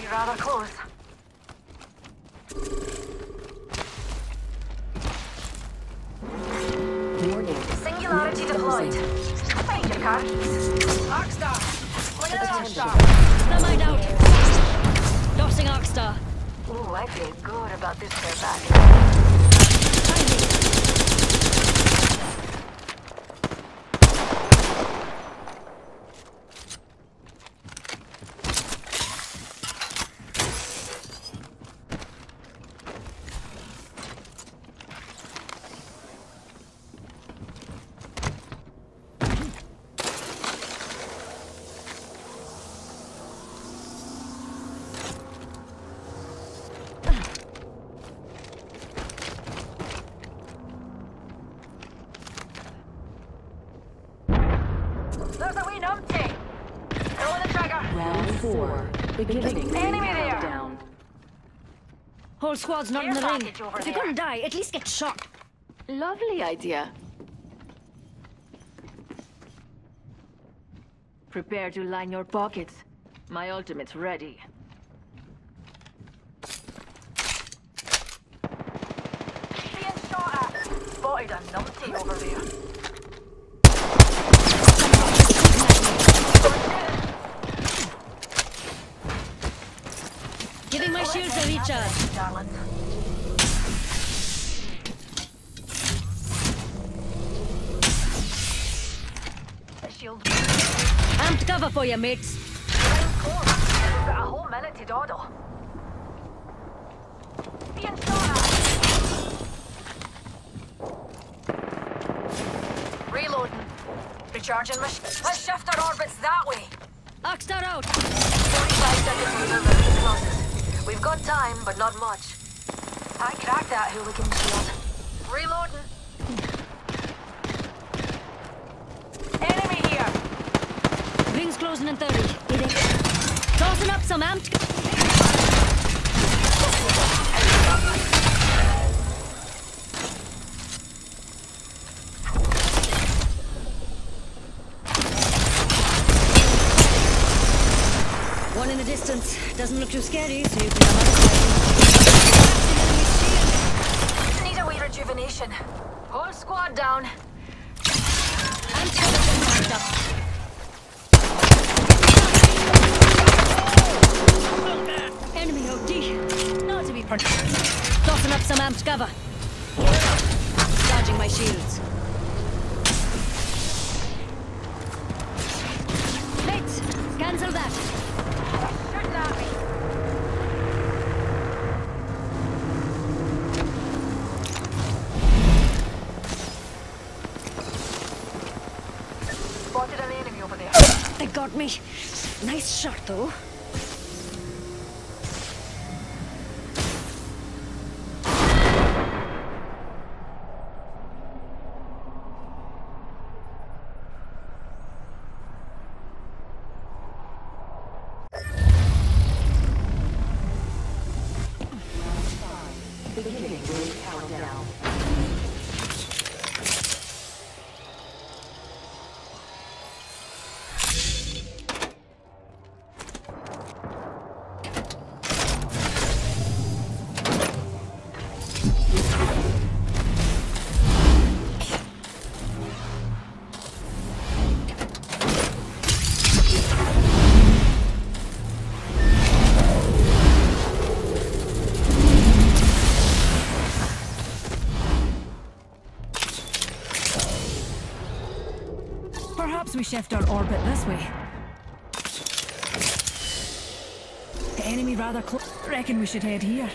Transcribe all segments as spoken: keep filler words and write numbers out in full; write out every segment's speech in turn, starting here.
rather close. Warning. Singularity deployed. Find your car keys. Arcstar! Look at that Arcstar! Thermite out! Tossing Arcstar. Ooh, I feel good about this pair back. There's a wee numpty! Throw the trigger! Round four. Beginning. Enemy there! Down. Whole squad's not Care in the ring. package over If you're there. gonna die, at least get shot. Lovely idea. Prepare to line your pockets. My ultimate's ready. Being shot at! Spotted a numpty over there. Giving my shields a recharge. Darling. The shield. Amped cover for you, mates. Round four. We've got a whole minute to dawdle. Being shot at! Reloading. Recharging my sh- Let's shift our orbits that way. Arcstar out! forty-five seconds until the ring closes. We've got time, but not much. I cracked that hooligan shield. Reloading. Enemy here! Ring's closing in thirty. Hit it. Tossing up some amped. One in the distance. Doesn't look too scary, so you can have a Need a wee rejuvenation. Whole squad down. Amped cover getting backed up. Enemy O D. Not to be punished. Tossing up some amped cover. Charging my shields. Mates, cancel that. Shooting at me. Spotted an enemy over there. They got me. Nice shot, though. Beginning ring countdown. Perhaps we shift our orbit this way. The enemy rather close. Reckon we should head here.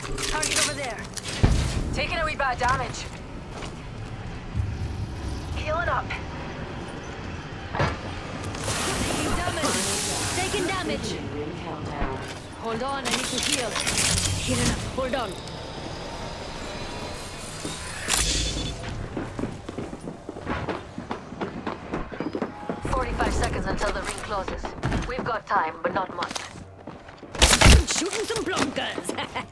Target over there. Taking a wee bit of damage. Healing up. Taking damage. Taking damage. Ring countdown. Hold on, I need to heal. Healing up. Hold on. Forty-five seconds until the ring closes. We've got time, but not much. Shooting some blonkers.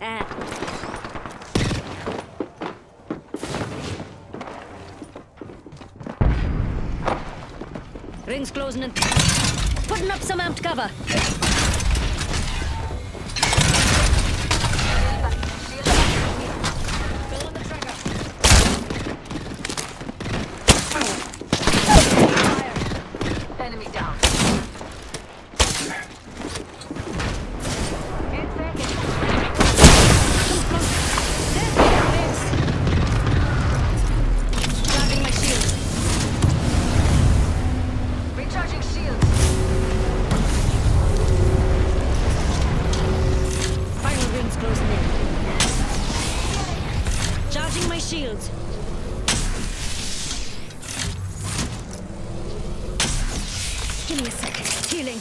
Ring's closing and putting up some amped cover. Fill on the trigger. Fire. Enemy down. Charging my shield. Recharging shields. Final rings closing in. Charging my shields. Give me a second. Healing.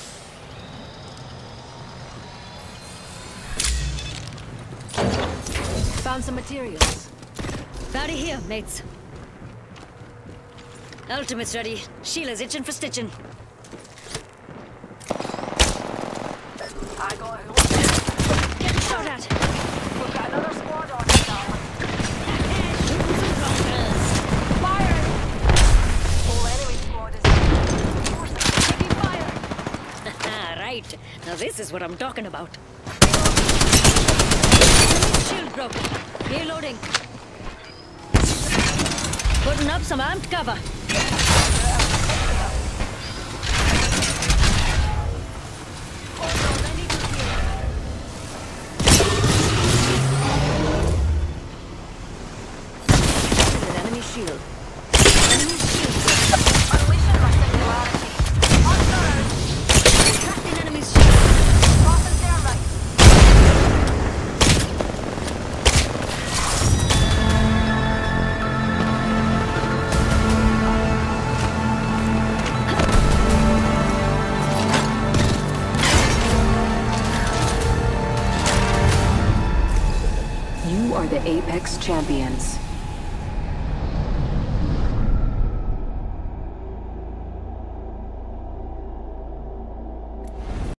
Found some materials. Found it here, mates. Ultimate's ready. Sheila's itching for stitching. I got it. Getting shot at. We've got another squad on it now. Shooting some blonkers. Fire! Whole enemy squad is Taking fire. Right. Now this is what I'm talking about. Shield broken. Reloading. Putting up some amped cover. Hold on, I need to heal. An enemy shield. Enemy shield. unleashing my singularity. On guard. Trapped in enemy's shield. Crossing their right. You are the Apex Champions.